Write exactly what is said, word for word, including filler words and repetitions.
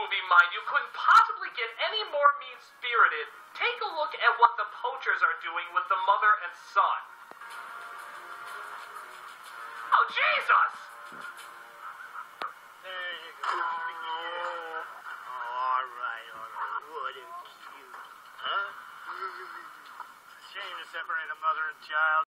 movie mind, you couldn't possibly get any more mean-spirited. Take a look at what the poachers are doing with the mother and son. Oh, Jesus! There you go. Oh, all right, all right. What a cute. Huh? Shame to separate a mother and child.